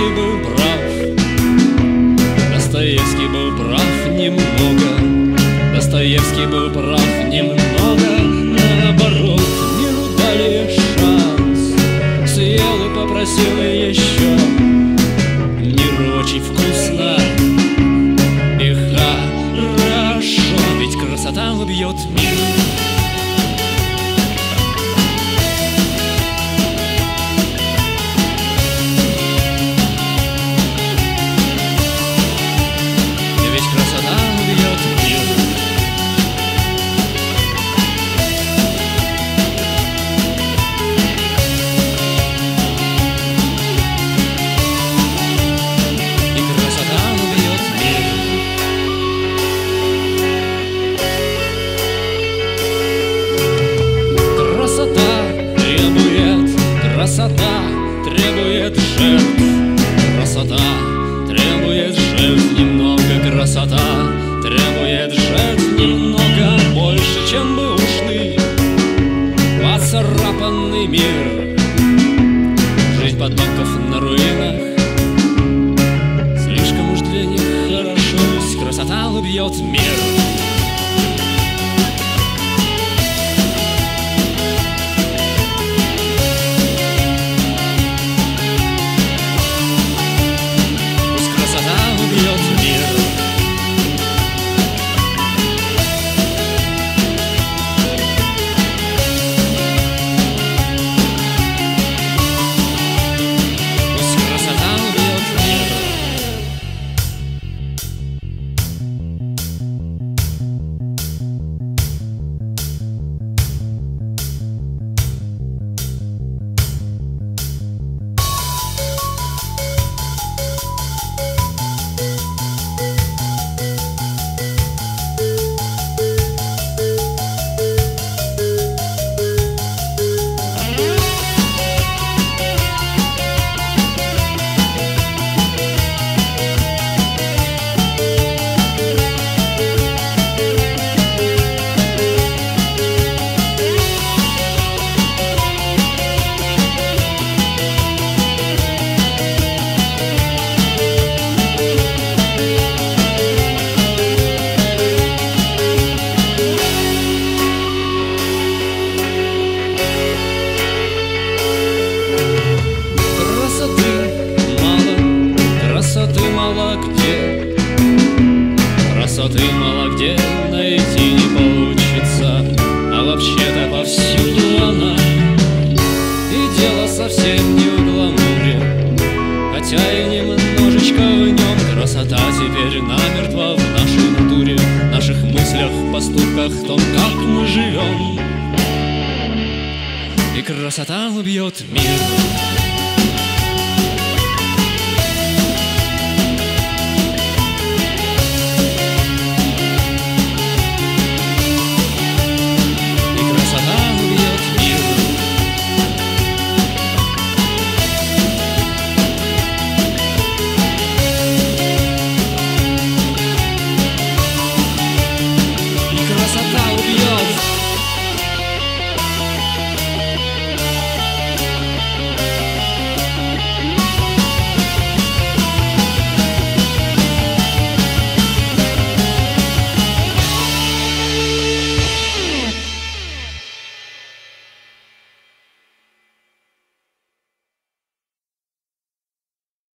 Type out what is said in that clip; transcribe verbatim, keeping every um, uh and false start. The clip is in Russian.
Достоевский был прав, Достоевский был прав немного, Достоевский был прав немного. Наоборот, миру дали шанс, съел и попросил еще. Мир очень вкусно и хорошо, ведь красота убьет мир. Красота требует жертв, красота требует жертв немного, красота требует жертв немного, больше, чем бэушный, поцарапанный мир. Жизнь подонков на руинах слишком уж для них хорошо, ведь красота убьет мир. Красоты мало где, красоты мало где найти не получится, а вообще-то повсюду она. И дело совсем не в гламуре, хотя и немножечко в нем. Красота теперь намертво в нашей натуре, в наших мыслях, поступках, в том, как мы живем. И красота убьет мир.